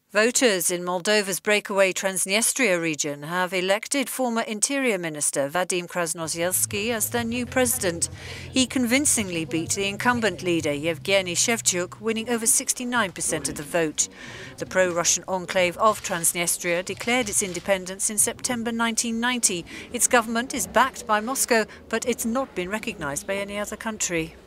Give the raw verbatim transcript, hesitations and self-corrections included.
Voters in Moldova's breakaway Transdniestria region have elected former Interior Minister Vadim Krasnoselskii as their new president. He convincingly beat the incumbent leader Yevgeni Shevchuk, winning over sixty-nine percent of the vote. The pro-Russian enclave of Transdniestria declared its independence in September nineteen ninety. Its government is backed by Moscow, but it's not been recognized by any other country.